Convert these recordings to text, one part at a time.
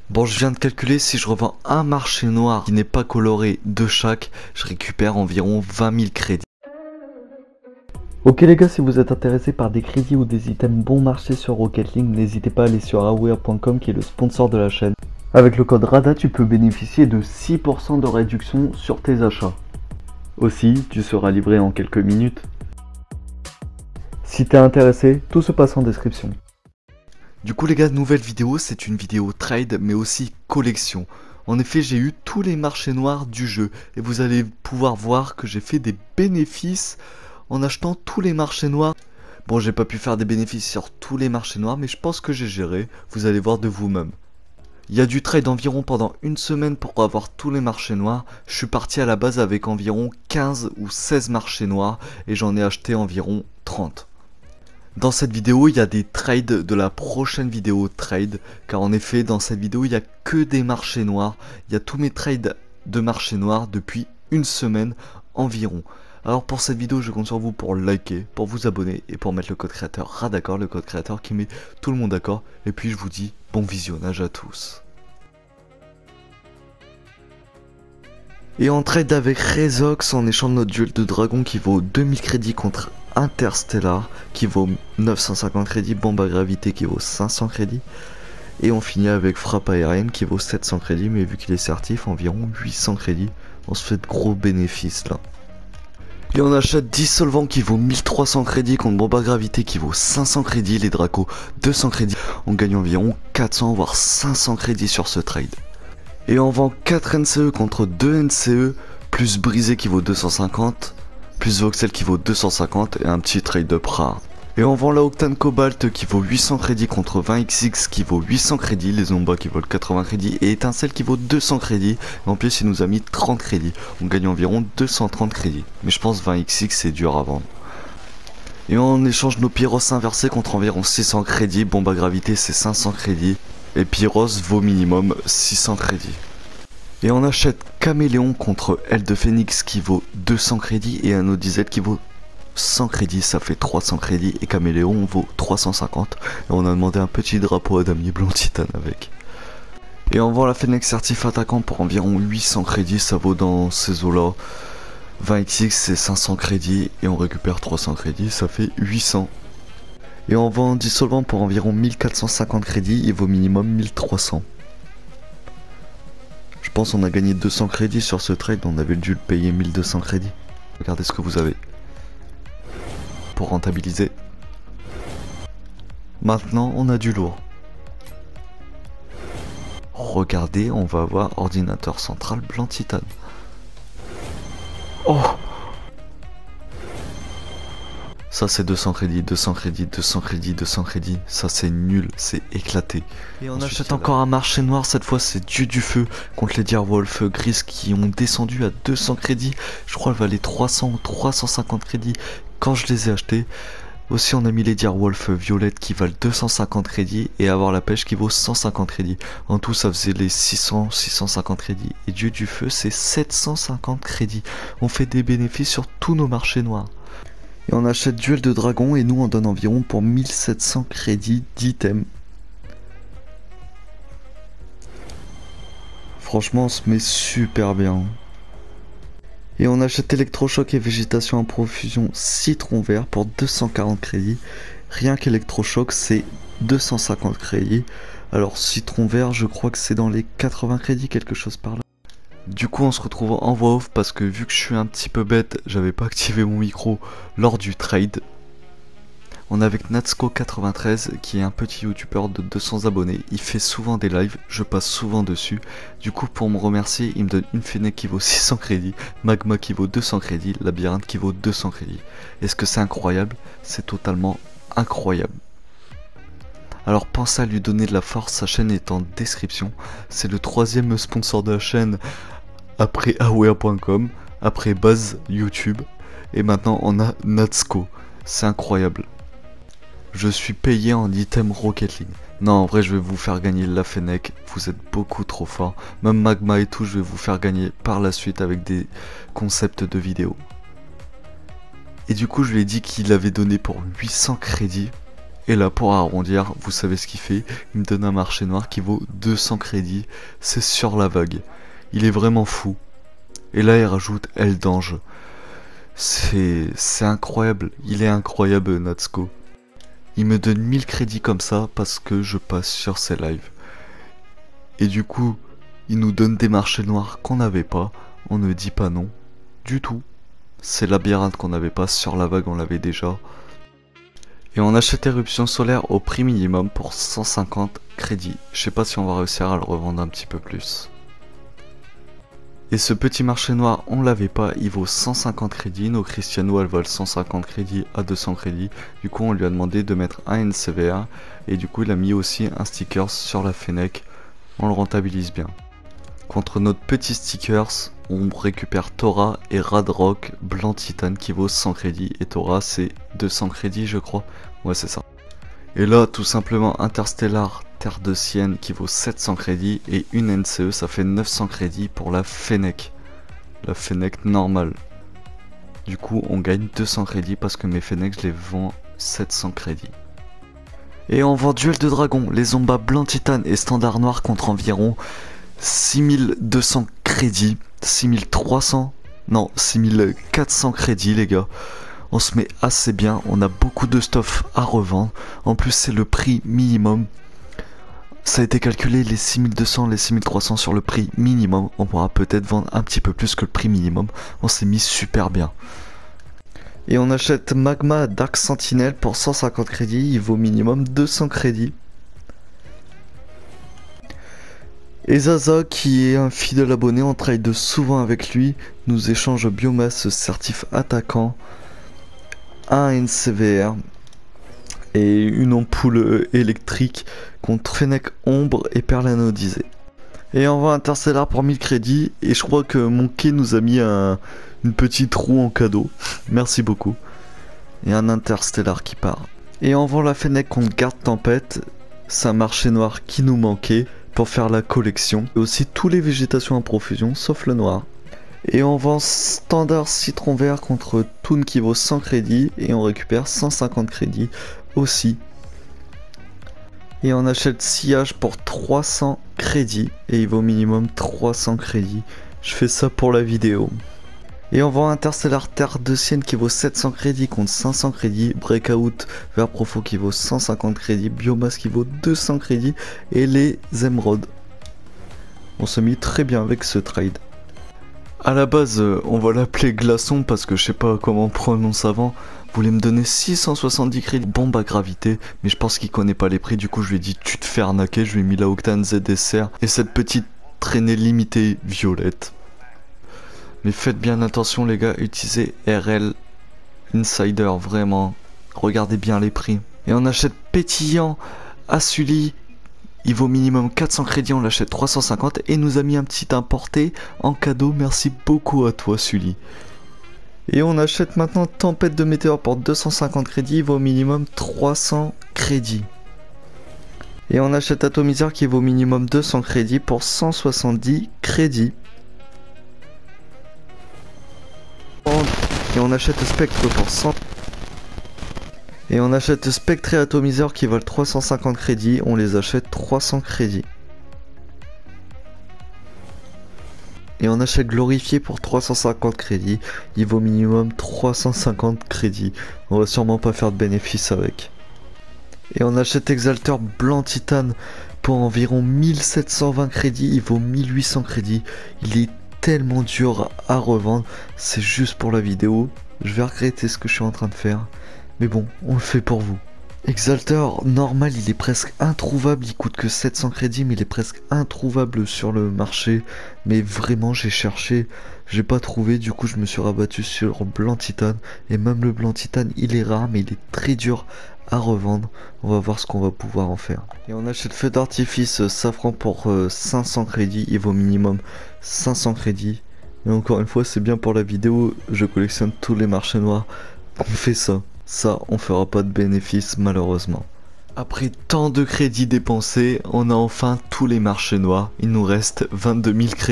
Bon, je viens de calculer, si je revends un marché noir qui n'est pas coloré de chaque, je récupère environ 20 000 crédits. Ok les gars, si vous êtes intéressés par des crédits ou des items bon marché sur Rocket League, n'hésitez pas à aller sur aware.com qui est le sponsor de la chaîne. Avec le code RADA, tu peux bénéficier de 6% de réduction sur tes achats. Aussi, tu seras livré en quelques minutes. Si t'es intéressé, tout se passe en description. Du coup les gars, nouvelle vidéo, c'est une vidéo trade mais aussi collection. En effet, j'ai eu tous les marchés noirs du jeu et vous allez pouvoir voir que j'ai fait des bénéfices en achetant tous les marchés noirs. Bon, j'ai pas pu faire des bénéfices sur tous les marchés noirs, mais je pense que j'ai géré, vous allez voir de vous-même. Il y a du trade environ pendant une semaine pour avoir tous les marchés noirs. Je suis parti à la base avec environ 15 ou 16 marchés noirs et j'en ai acheté environ 30. Dans cette vidéo, il y a des trades de la prochaine vidéo trade, car en effet, dans cette vidéo, il n'y a que des marchés noirs. Il y a tous mes trades de marchés noirs depuis une semaine environ. Alors pour cette vidéo, je compte sur vous pour liker, pour vous abonner et pour mettre le code créateur RADACCORD, le code créateur qui met tout le monde d'accord. Et puis je vous dis bon visionnage à tous. Et on trade avec Rezox en échange de notre duel de dragon qui vaut 2000 crédits contre Interstellar qui vaut 950 crédits, bombe à gravité qui vaut 500 crédits. Et on finit avec frappe aérienne qui vaut 700 crédits, mais vu qu'il est certif, environ 800 crédits. On se fait de gros bénéfices là. Et on achète Dissolvant qui vaut 1300 crédits contre bombe à gravité qui vaut 500 crédits, les Dracos 200 crédits. On gagne environ 400 voire 500 crédits sur ce trade. Et on vend 4 NCE contre 2 NCE, plus Brisé qui vaut 250, plus Voxel qui vaut 250 et un petit trade up rare. Et on vend la Octane Cobalt qui vaut 800 crédits contre 20XX qui vaut 800 crédits, les Zomba qui vaut 80 crédits et Étincelle qui vaut 200 crédits. Et en plus il nous a mis 30 crédits, on gagne environ 230 crédits. Mais je pense 20XX c'est dur à vendre. Et on échange nos Pyros inversés contre environ 600 crédits, bombe à gravité c'est 500 crédits. Et Pyros vaut minimum 600 crédits. Et on achète Caméléon contre Aile de Phénix qui vaut 200 crédits et un ODZ qui vaut 100 crédits, ça fait 300 crédits et Caméléon vaut 350. Et on a demandé un petit drapeau à damier blanc titane avec. Et on vend la Phénix certif attaquant pour environ 800 crédits, ça vaut dans ces eaux là 20XX c'est 500 crédits et on récupère 300 crédits, ça fait 800. Et on vend Dissolvant pour environ 1450 crédits, il vaut minimum 1300. Je pense qu'on a gagné 200 crédits sur ce trade, on avait dû le payer 1200 crédits. Regardez ce que vous avez. Pour rentabiliser. Maintenant, on a du lourd. Regardez, on va avoir ordinateur central blanc titane. Oh! Ça c'est 200 crédits, 200 crédits, 200 crédits, 200 crédits. Ça c'est nul, c'est éclaté. Et on achète encore un marché noir, cette fois c'est Dieu du Feu contre les Direwolf Gris qui ont descendu à 200 crédits. Je crois qu'elle valait 300 ou 350 crédits quand je les ai achetés. Aussi on a mis les Direwolf Violettes qui valent 250 crédits et avoir la pêche qui vaut 150 crédits. En tout ça faisait les 600, 650 crédits. Et Dieu du Feu c'est 750 crédits. On fait des bénéfices sur tous nos marchés noirs. Et on achète Duel de Dragon et nous on donne environ pour 1700 crédits d'items. Franchement on se met super bien. Et on achète Électrochoc et Végétation en profusion Citron Vert pour 240 crédits. Rien qu'Électrochoc c'est 250 crédits. Alors Citron Vert je crois que c'est dans les 80 crédits, quelque chose par là. Du coup on se retrouve en voix off parce que vu que je suis un petit peu bête, j'avais pas activé mon micro lors du trade. On est avec Natsuko93 qui est un petit youtubeur de 200 abonnés, il fait souvent des lives, je passe souvent dessus. Du coup pour me remercier il me donne une Fennec qui vaut 600 crédits, Magma qui vaut 200 crédits, Labyrinthe qui vaut 200 crédits. Est-ce que c'est incroyable? C'est totalement incroyable. Alors pensez à lui donner de la force, sa chaîne est en description. C'est le 3e sponsor de la chaîne après aware.com, après Buzz YouTube et maintenant on a Natsuko. C'est incroyable. Je suis payé en item Rocket League. Non en vrai je vais vous faire gagner la Fennec, vous êtes beaucoup trop fort. Même Magma et tout je vais vous faire gagner par la suite avec des concepts de vidéos. Et du coup je lui ai dit qu'il avait donné pour 800 crédits. Et là, pour arrondir, vous savez ce qu'il fait, il me donne un marché noir qui vaut 200 crédits, c'est sur la vague. Il est vraiment fou. Et là, il rajoute Eldange. C'est incroyable, il est incroyable Natsuko. Il me donne 1000 crédits comme ça parce que je passe sur ses lives. Et du coup, il nous donne des marchés noirs qu'on n'avait pas, on ne dit pas non du tout. C'est labyrinthe qu'on n'avait pas, sur la vague on l'avait déjà. Et on achète éruption solaire au prix minimum pour 150 crédits. Je sais pas si on va réussir à le revendre un petit peu plus. Et ce petit marché noir, on l'avait pas, il vaut 150 crédits. Nos Cristiano, elles valent 150 crédits à 200 crédits. Du coup, on lui a demandé de mettre un NCVR. Et du coup, il a mis aussi un sticker sur la Fennec. On le rentabilise bien. Contre notre petit stickers, on récupère Thora et Radrock Blanc Titane qui vaut 100 crédits. Et Thora, c'est 200 crédits, je crois. Ouais, c'est ça. Et là, tout simplement, Interstellar Terre de Sienne qui vaut 700 crédits et une NCE, ça fait 900 crédits pour la Fennec. La Fennec normale. Du coup, on gagne 200 crédits parce que mes Fennec, je les vends 700 crédits. Et on vend Duel de Dragon, les Zomba Blanc Titane et Standard Noir contre environ 6200 crédits. 6300, non, 6400 crédits, les gars. On se met assez bien, on a beaucoup de stuff à revendre. En plus, c'est le prix minimum. Ça a été calculé les 6200, les 6300 sur le prix minimum. On pourra peut-être vendre un petit peu plus que le prix minimum. On s'est mis super bien. Et on achète Magma Dark Sentinel pour 150 crédits. Il vaut minimum 200 crédits. Et Zaza, qui est un fidèle abonné, on trade souvent avec lui, nous échange biomasse certif attaquant, un NCVR et une ampoule électrique contre Fennec ombre et perle anodisée. Et on va Interstellar pour 1000 crédits et je crois que mon quai nous a mis une petite roue en cadeau. Merci beaucoup. Et un Interstellar qui part. Et on vend la Fennec contre Garde Tempête, c'est un marché noir qui nous manquait pour faire la collection. Et aussi tous les végétations en profusion sauf le noir. Et on vend Standard Citron Vert contre Toon qui vaut 100 crédits et on récupère 150 crédits aussi. Et on achète Sillage pour 300 crédits et il vaut minimum 300 crédits. Je fais ça pour la vidéo. Et on vend Interstellar Terre de Sienne qui vaut 700 crédits contre 500 crédits. Breakout Vert Profond qui vaut 150 crédits. Biomasse qui vaut 200 crédits. Et les émeraudes. On se mit très bien avec ce trade. À la base, on va l'appeler Glaçon parce que je sais pas comment on prononce avant. Voulait me donner 670 crédits bombe à gravité, mais je pense qu'il connaît pas les prix. Du coup, je lui ai dit tu te fais arnaquer. Je lui ai mis la Octane ZSR et cette petite traînée limitée violette. Mais faites bien attention les gars, utilisez RL Insider, vraiment. Regardez bien les prix. Et on achète Pétillant à Sully. Il vaut minimum 400 crédits, on l'achète 350 et nous a mis un petit importé en cadeau. Merci beaucoup à toi Sully. Et on achète maintenant Tempête de Météore pour 250 crédits, il vaut minimum 300 crédits. Et on achète Atomizer qui vaut minimum 200 crédits pour 170 crédits. Et on achète Spectre pour 100. Et on achète Spectre et Atomizer qui valent 350 crédits, on les achète 300 crédits. Et on achète Glorifié pour 350 crédits, il vaut minimum 350 crédits. On va sûrement pas faire de bénéfice avec. Et on achète Exalter Blanc Titane pour environ 1720 crédits, il vaut 1800 crédits. Il est tellement dur à revendre, c'est juste pour la vidéo. Je vais regretter ce que je suis en train de faire. Mais bon, on le fait pour vous. Exalter normal, il est presque introuvable, il coûte que 700 crédits, mais il est presque introuvable sur le marché. Mais vraiment, j'ai cherché, j'ai pas trouvé, du coup je me suis rabattu sur Blanc Titane. Et même le Blanc Titane, il est rare, mais il est très dur à revendre. On va voir ce qu'on va pouvoir en faire. Et on achète Feu d'artifice Safran pour 500 crédits, il vaut minimum 500 crédits. Et encore une fois, c'est bien pour la vidéo, je collectionne tous les marchés noirs. On fait ça. Ça, on fera pas de bénéfice malheureusement. Après tant de crédits dépensés, on a enfin tous les marchés noirs. Il nous reste 22 000 crédits.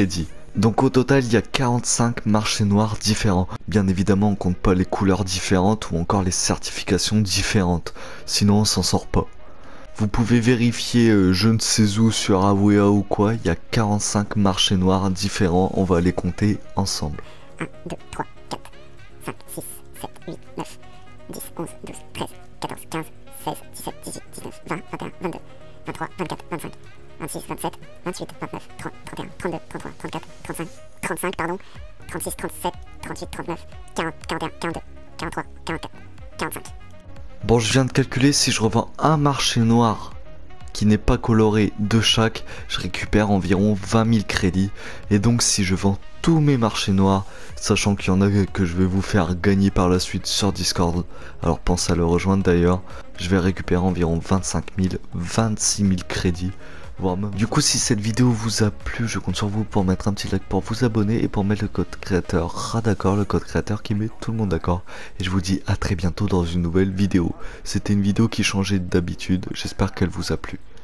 Donc au total, il y a 45 marchés noirs différents. Bien évidemment, on compte pas les couleurs différentes ou encore les certifications différentes. Sinon, on s'en sort pas. Vous pouvez vérifier je ne sais où sur Awea ou quoi, il y a 45 marchés noirs différents, on va les compter ensemble. 1, 2, 3, 4, 5, 6, 7, 8, 9, 10, 11, 12, 13, 14, 15, 16, 17, 18, 19, 20, 21, 22, 23, 24, 25, 26, 27, 28, 29, 30, 31, 32, 33, 34, 35, 35, pardon, 36, 37, 38, 39, 40, 41, 42, 43, 44, 45. Bon, je viens de calculer, si je revends un marché noir qui n'est pas coloré de chaque, je récupère environ 20 000 crédits. Et donc si je vends tous mes marchés noirs, sachant qu'il y en a que je vais vous faire gagner par la suite sur Discord, alors pensez à le rejoindre d'ailleurs, je vais récupérer environ 25 000, 26 000 crédits. Voire même. Du coup, si cette vidéo vous a plu, je compte sur vous pour mettre un petit like, pour vous abonner et pour mettre le code créateur RADACOR, le code créateur qui met tout le monde d'accord. Et je vous dis à très bientôt dans une nouvelle vidéo. C'était une vidéo qui changeait d'habitude, j'espère qu'elle vous a plu.